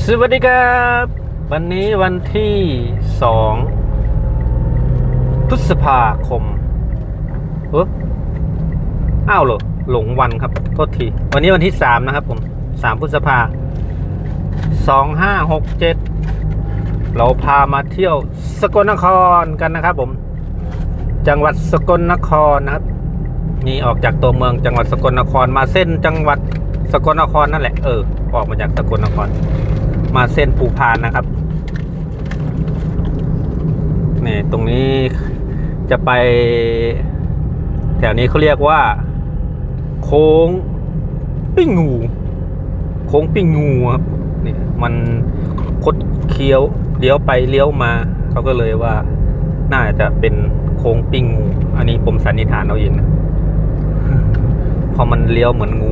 สวัสดีครับวันนี้วันที่2 พฤษภาคมอ้าวเหรอหลงวันครับโทษทีวันนี้วันที่3นะครับผม3 พฤษภา2567เราพามาเที่ยวสกลนครกันนะครับผมจังหวัดสกลนครนะครับนี่ออกจากตัวเมืองจังหวัดสกลนครมาเส้นจังหวัดสกลนครนั่นแหละออกมาจากสกลนครมาเส้นภูพานนะครับนี่ตรงนี้จะไปแถวนี้เขาเรียกว่าโค้งปิ้งงูโค้งปิ้งงูครับนี่มันคดเคี้ยวเลี้ยวไปเลี้ยวมาเขาก็เลยว่าน่าจะเป็นโค้งปิ้งงูอันนี้ผมสันนิษฐานเอาเองนะพอมันเลี้ยวเหมือนงู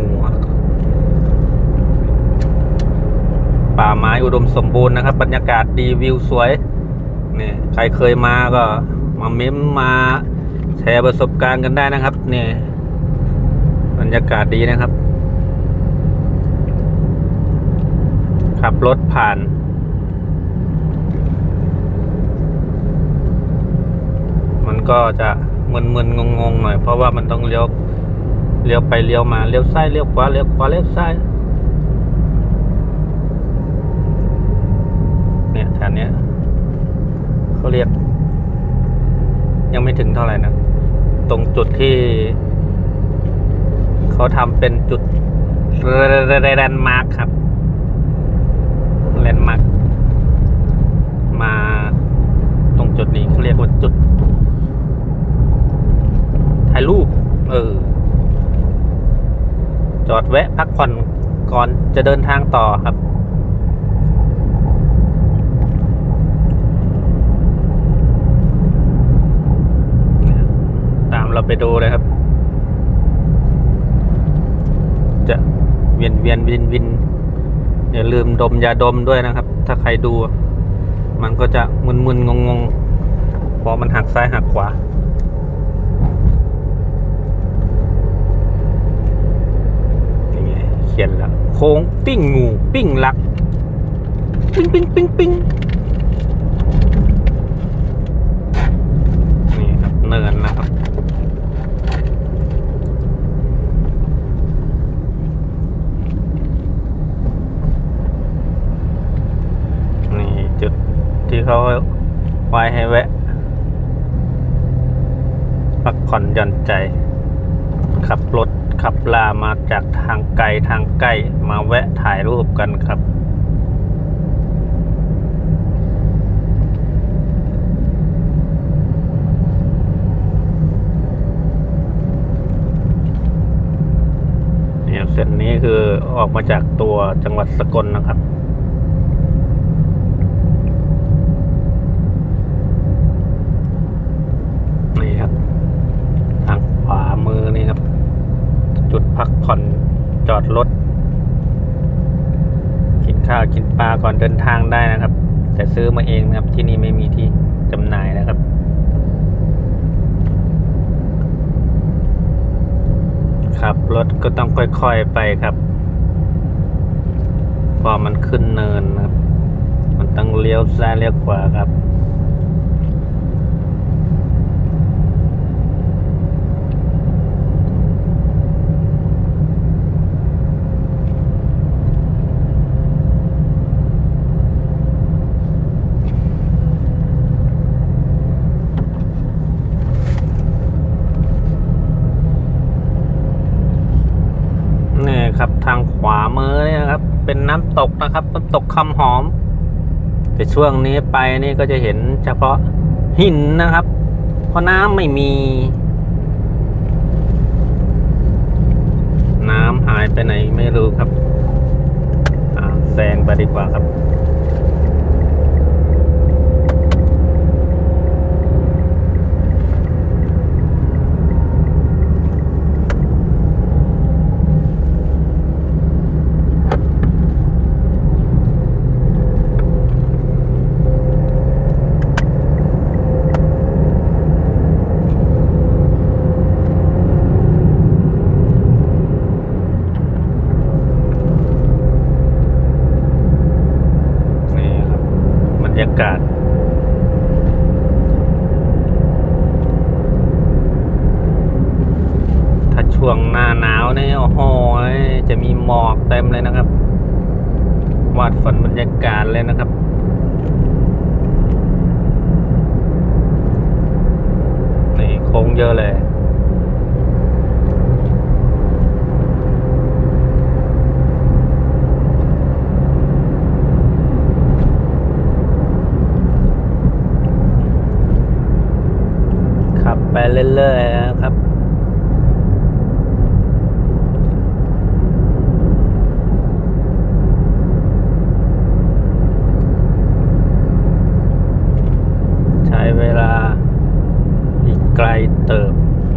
ป่าไม้อุดมสมบูรณ์นะครับบรรยากาศดีวิวสวยนี่ใครเคยมาก็มาเม้มมาแชร์ประสบการณ์กันได้นะครับนี่บรรยากาศดีนะครับขับรถผ่านมันก็จะมึนๆงงๆหน่อยเพราะว่ามันต้องเลี้ยวไปเลี้ยวมาเลี้ยวซ้ายเลี้ยวขวาเลี้ยวขวาเลี้ยวซ้ายเนี่ยแถวเนี้ยเขาเรียกยังไม่ถึงเท่าไหร่นะตรงจุดที่เขาทำเป็นจุดแลนด์มาร์คครับแลนด์มาร์คมาตรงจุดนี้เขาเรียกว่าจุดถ่ายรูปจอดแวะพักผ่อนก่อนจะเดินทางต่อครับตามเราไปดูเลยครับจะเวียนวินอย่าลืมดมยาดมด้วยนะครับถ้าใครดูมันก็จะมึนงงพอมันหักซ้ายหักขวานี่ไงเขียนแล้วโค้งปิ้งงูปิ้งลักปิ้งนี่ครับเนินนะครับจุดที่เขาไว้ให้แวะพักผ่อนหย่อนใจขับรถขับลามาจากทางไกลมาแวะถ่ายรูปกันครับเนี่ยเส้นนี้คือออกมาจากตัวจังหวัดสกลนะครับจุดพักผ่อนจอดรถกินข้าวกินปลาก่อนเดินทางได้นะครับแต่ซื้อมาเองนะครับที่นี่ไม่มีที่จำหน่ายนะครับขับรถก็ต้องค่อยๆไปครับพอมันขึ้นเนินนะครับมันต้องเลี้ยวซ้ายเลี้ยวขวาครับครับทางขวามือเนี่ยครับเป็นน้ำตกนะครับน้ำตกคำหอมแต่ช่วงนี้ไปนี่ก็จะเห็นเฉพาะหินนะครับเพราะน้ำไม่มีน้ำหายไปไหนไม่รู้ครับแซงไปดีกว่าครับากาศถ้าช่วงหน้าหนาวเนี่ยโอ้โหจะมีหมอกเต็มเลยนะครับวาดฝันบรรยากาศเลยนะครับนี่โค้งเยอะเลยขับไปเรื่อยๆนะครับใช้เวลาอีกไกลเติบ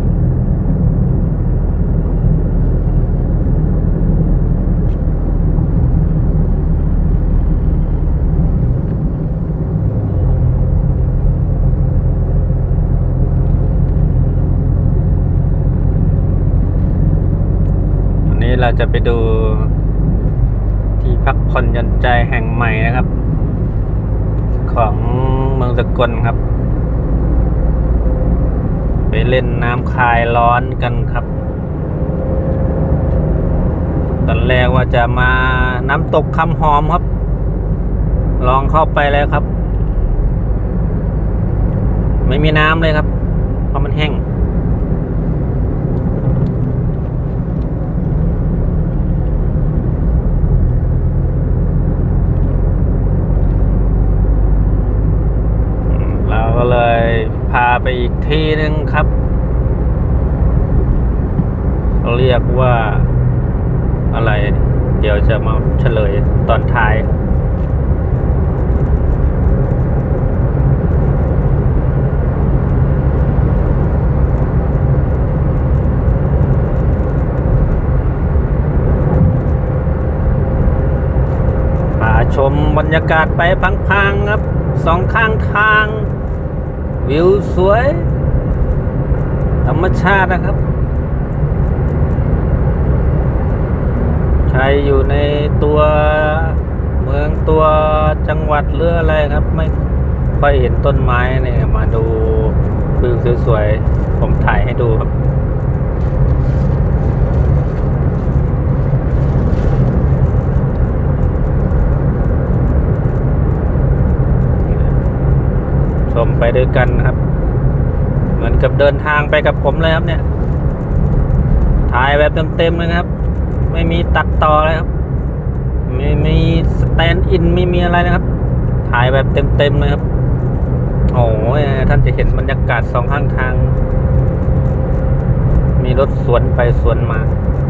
เราจะไปดูที่พักผ่อนหย่อนใจแห่งใหม่นะครับของเมืองสกลครับไปเล่นน้ำคลายร้อนกันครับตอนแรกว่าจะมาน้ำตกคำหอมครับลองเข้าไปแล้วครับไม่มีน้ำเลยครับเพราะมันแห้งก็เลยพาไปอีกที่หนึ่งครับเขาเรียกว่าอะไรเดี๋ยวจะมาเฉลยตอนท้ายพาชมบรรยากาศไปพังๆครับสองข้างทางวิวสวยธรรมชาตินะครับใครอยู่ในตัวเมืองตัวจังหวัดหรืออะไรครับไม่ค่อยเห็นต้นไม้เนี่ยมาดูวิวสวยๆผมถ่ายให้ดูครับชมไปด้วยกันครับเหมือนกับเดินทางไปกับผมเลยครับเนี่ยถ่ายแบบเต็มๆเลยครับไม่มีตัดต่อเลยครับไม่มีสแตนด์อินไม่มีอะไรนะครับถ่ายแบบเต็มๆเลยครับโอ้ยท่านจะเห็นบรรยากาศสองข้างทางมีรถสวนไปสวนมา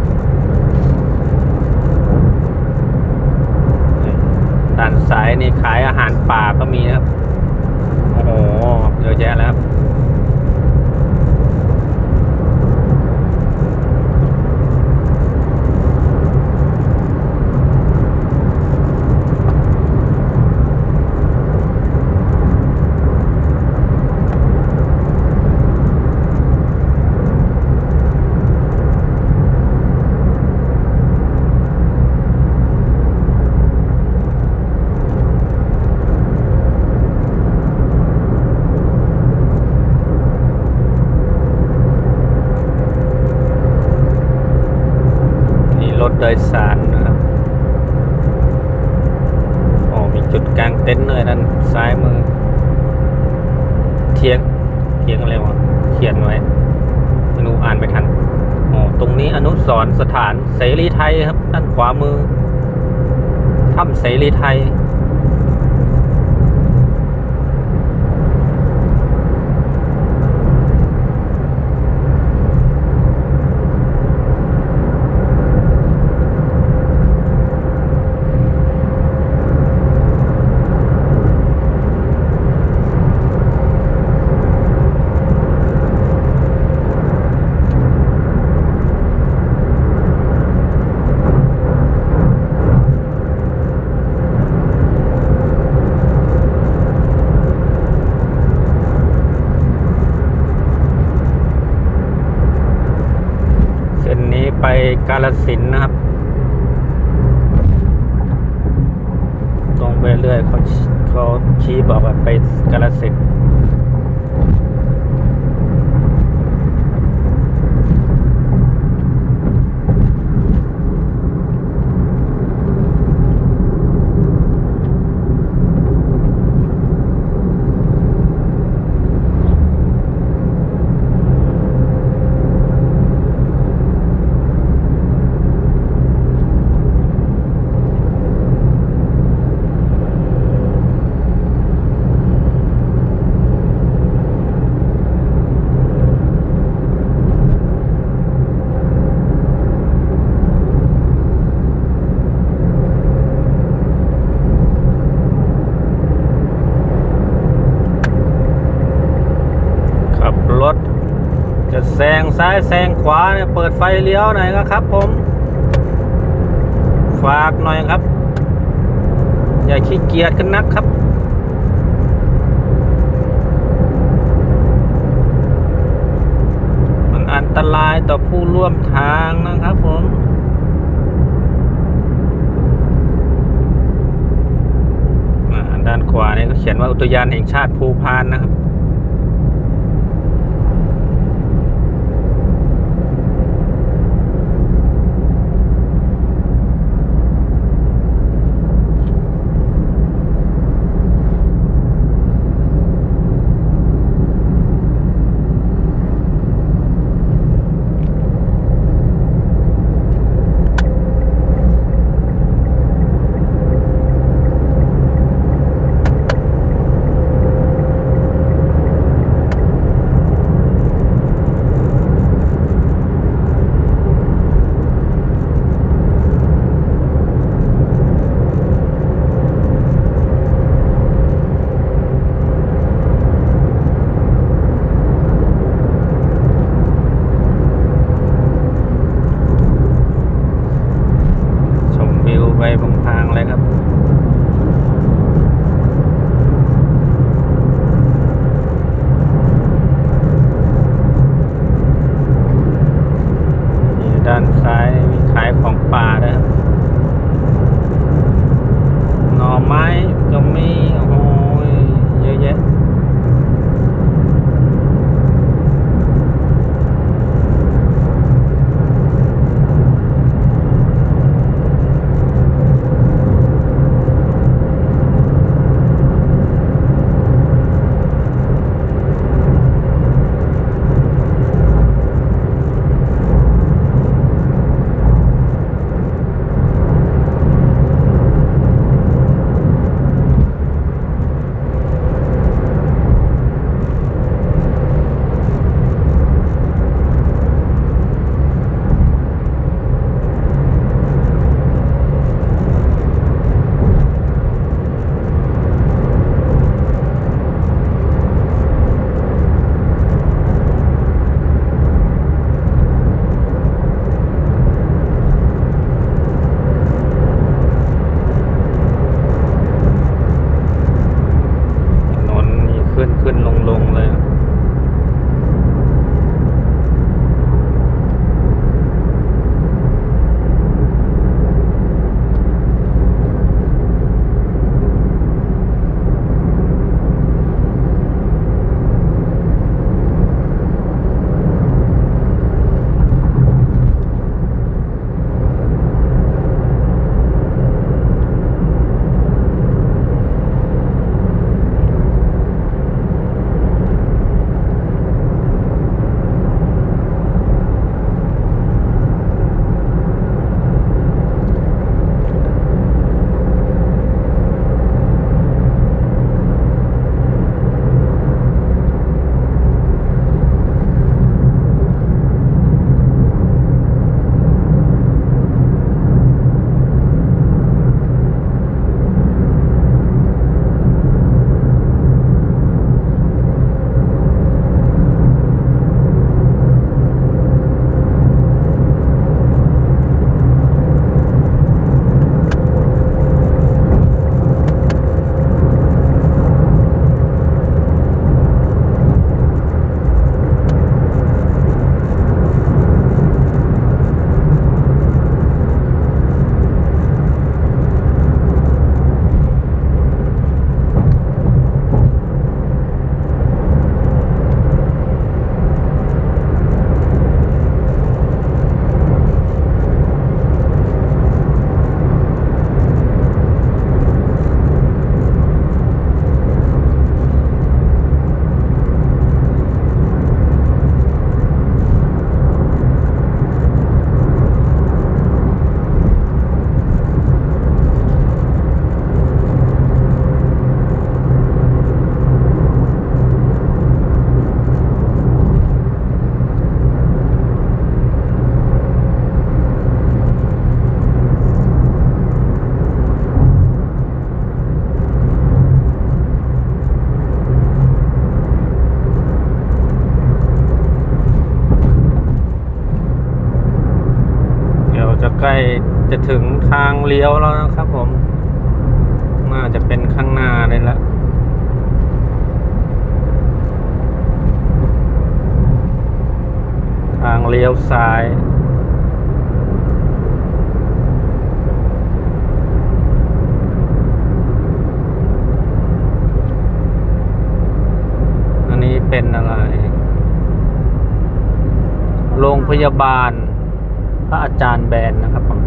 ด้านซ้ายนี่ขายอาหารป่าก็มีนะครับโอ้โหเยอะแยะแล้วครับรถโดยสารนะครับโอ้มีจุดกลางเต็นท์เลยนั่นซ้ายมือเทียงอะไรวะเขียนไว้ไม่รู้อ่านไม่ทันโอ้ตรงนี้อนุสรณ์สถานเสรีไทยครับด้านขวามือถ้ำเสรีไทยไปกาฬสินธุ์นะครับตรงไปเรื่อยเขาชี้บอกว่าไปกาฬสินธุ์รถจะแซงซ้ายแซงขวาเนี่ยเปิดไฟเลี้ยวหน่อยนะครับผมฝากหน่อยครับอย่าขี้เกียจกันนักครับมันอันตรายต่อผู้ร่วมทางนะครับผมด้านขวานี่ก็เขียนว่าอุทยานแห่งชาติภูพานนะครับไปบางทางเลยครับนี่ด้านซ้ายมีขายของป่าด้วยครับหน่อไม้ก็มีโอ้โหเยอะแยะจะถึงทางเลี้ยวแล้วนะครับผมน่าจะเป็นข้างหน้าเลยละทางเลี้ยวซ้ายอันนี้เป็นอะไรโรงพยาบาลพระอาจารย์แบนนะครับผม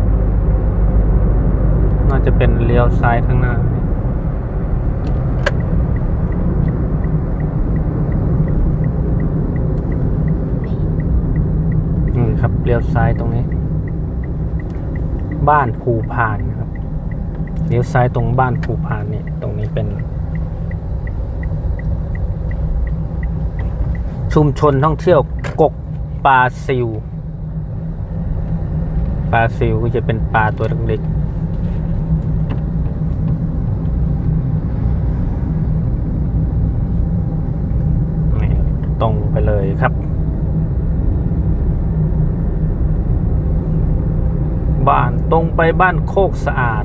น่าจะเป็นเลี้ยวซ้ายข้างหน้าครับเลี้ยวซ้ายตรงนี้บ้านภูพานครับเลี้ยวซ้ายตรงบ้านภูพานเนี่ยตรงนี้เป็นชุมชนท่องเที่ยวกกปลาซิวปลาซิวก็จะเป็นปลาตัวเล็กๆนี่ตรงไปเลยครับบ้านตรงไปบ้านโคกสะอาด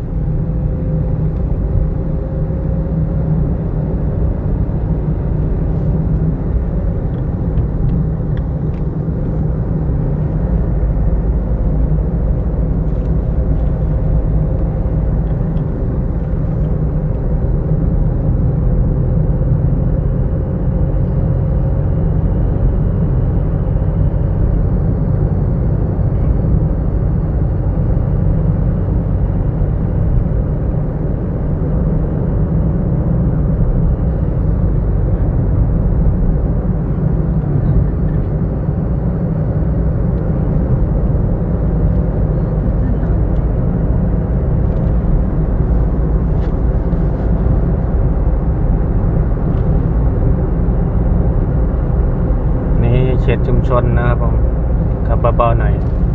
เขตชุมชนนะครับผมขับเบาๆหน่อย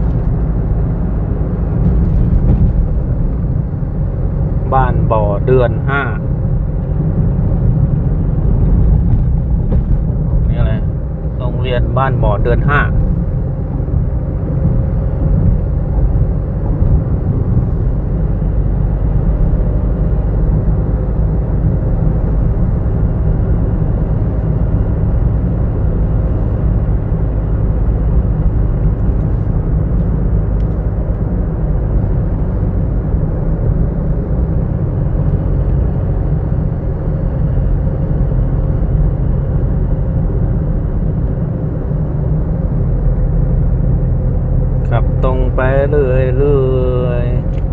บ้านบ่อเดือน5นี่อะไรโรงเรียนบ้านบ่อเดือน5ขับตรงไปเรื่อย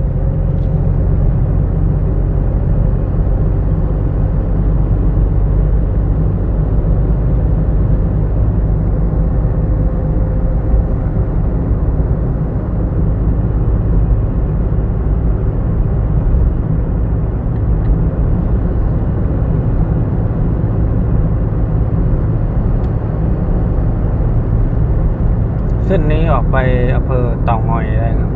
เส้นนี้ออกไปอำเภอเต่างอยได้ครับ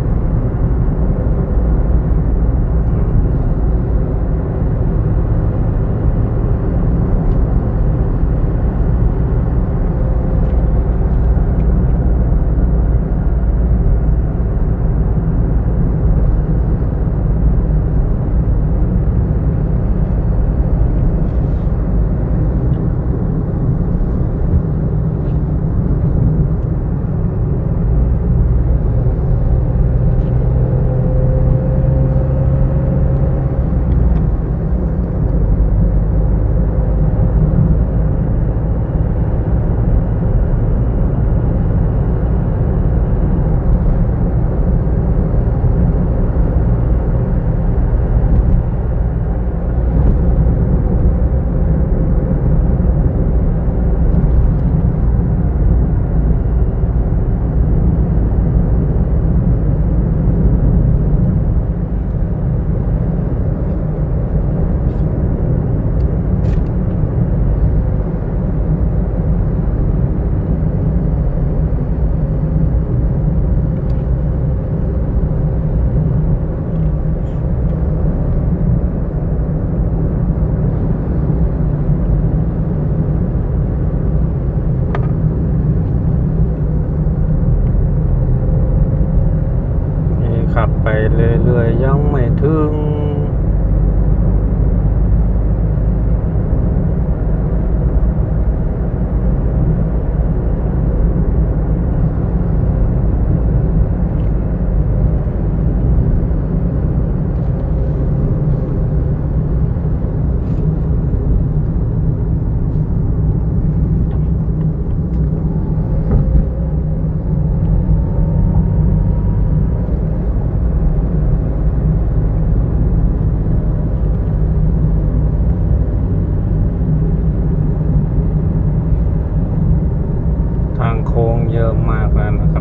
เรื่อยๆยังไม่ถึงทางโค้งเยอะมากแล้วนะครับ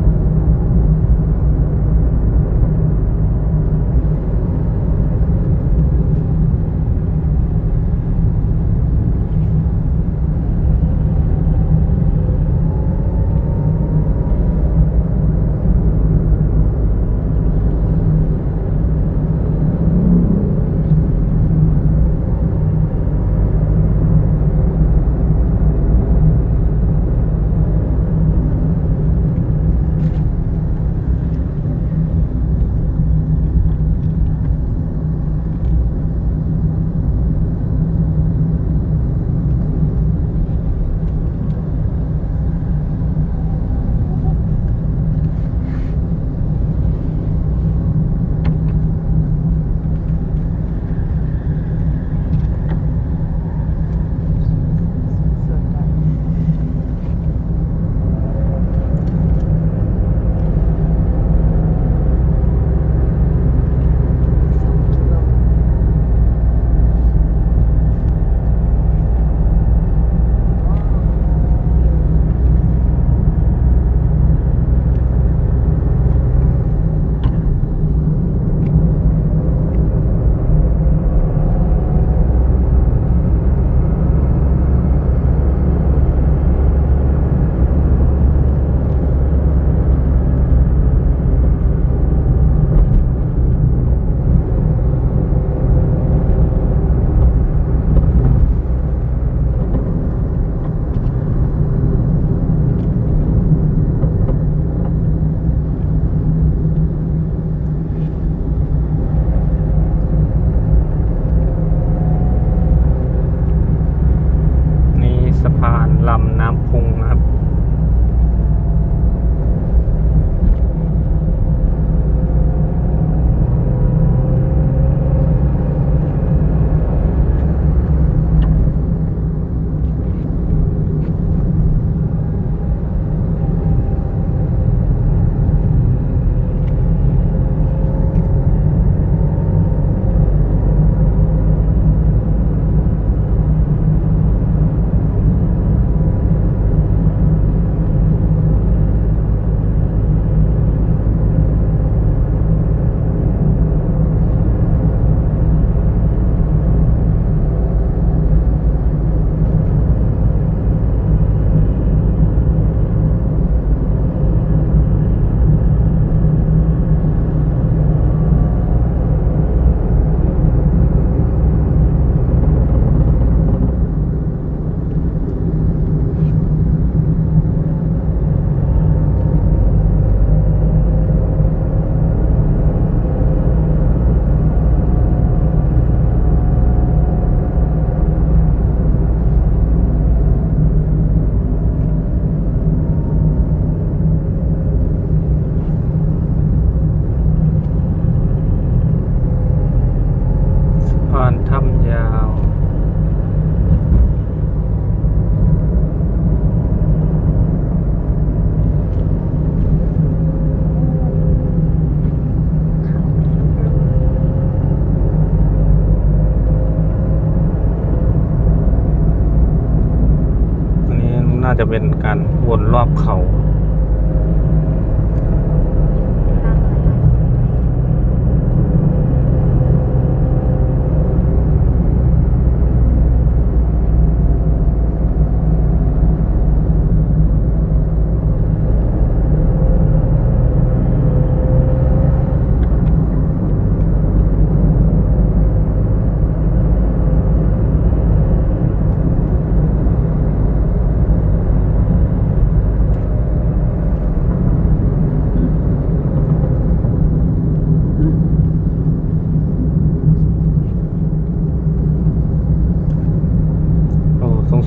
าจะเป็นการวนรอบเขา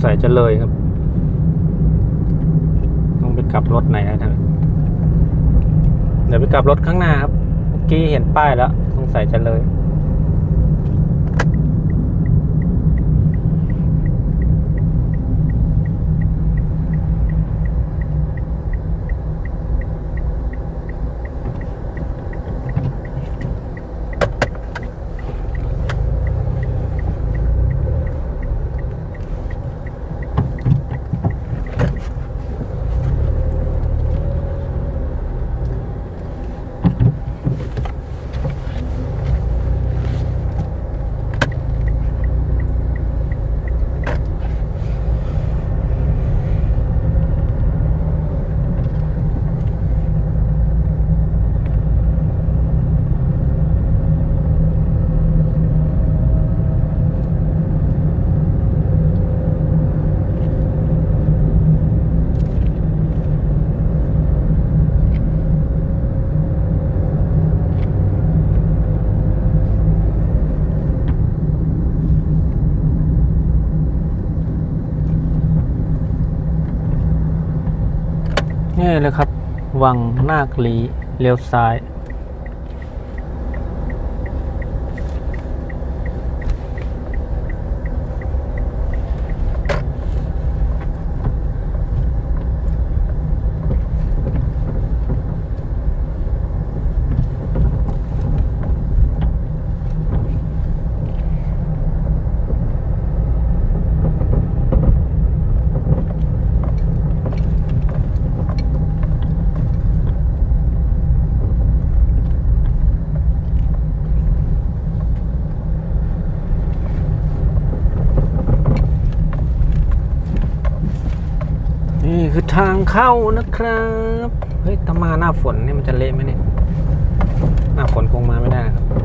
สัยจะเลยครับต้องไปกลับรถไหนนะท่านเดี๋ยวไปกลับรถข้างหน้าครับเมื่อกี้เห็นป้ายแล้วสงสัยจะเลยนี่เลยครับวังนาคลีเลี้ยวซ้ายนี่คือทางเข้านะครับเฮ้ยถ้ามาหน้าฝนนี่มันจะเละไหมเนี่ยหน้าฝนคงมาไม่ได้นะครับ